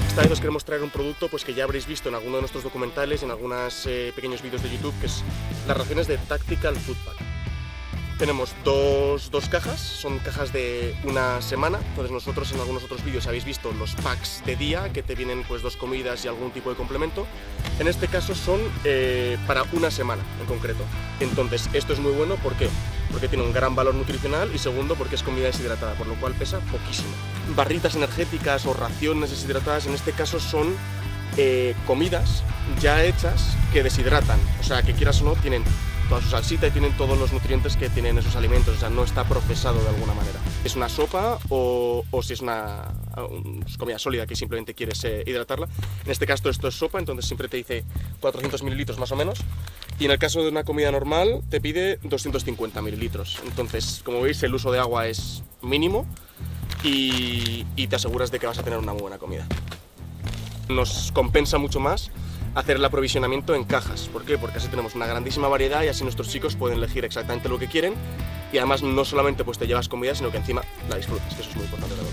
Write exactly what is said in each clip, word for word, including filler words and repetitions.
Esta vez os queremos traer un producto pues, que ya habréis visto en alguno de nuestros documentales, en algunos eh, pequeños vídeos de YouTube, que es las raciones de Tactical Food Pack. Tenemos dos, dos cajas, son cajas de una semana. Entonces nosotros en algunos otros vídeos habéis visto los packs de día, que te vienen pues dos comidas y algún tipo de complemento. En este caso son eh, para una semana en concreto. Entonces esto es muy bueno, ¿por qué? Porque tiene un gran valor nutricional y segundo porque es comida deshidratada, por lo cual pesa poquísimo. Barritas energéticas o raciones deshidratadas en este caso son eh, comidas ya hechas que deshidratan, o sea que quieras o no tienen toda su salsita y tienen todos los nutrientes que tienen esos alimentos, o sea, no está procesado de alguna manera. Es una sopa o, o si es una, una comida sólida que simplemente quieres eh, hidratarla. En este caso esto es sopa, entonces siempre te dice cuatrocientos mililitros más o menos. Y en el caso de una comida normal te pide doscientos cincuenta mililitros. Entonces, como veis, el uso de agua es mínimo y, y te aseguras de que vas a tener una muy buena comida. Nos compensa mucho más hacer el aprovisionamiento en cajas. ¿Por qué? Porque así tenemos una grandísima variedad y así nuestros chicos pueden elegir exactamente lo que quieren y además no solamente pues te llevas comida, sino que encima la disfrutas, que eso es muy importante también.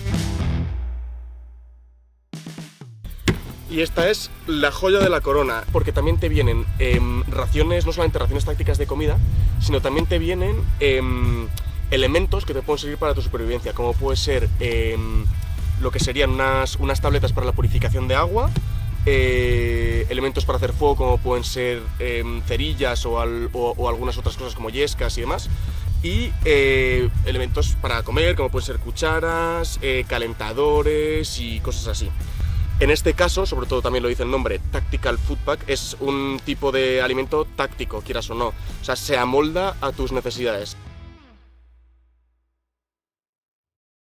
Y esta es la joya de la corona, porque también te vienen eh, raciones, no solamente raciones tácticas de comida, sino también te vienen eh, elementos que te pueden servir para tu supervivencia, como puede ser eh, lo que serían unas, unas tabletas para la purificación de agua, Eh, elementos para hacer fuego como pueden ser eh, cerillas o, al, o, o algunas otras cosas como yescas y demás, y eh, elementos para comer como pueden ser cucharas, eh, calentadores y cosas así. En este caso, sobre todo también lo dice el nombre, Tactical Food Pack, es un tipo de alimento táctico, quieras o no, o sea, se amolda a tus necesidades.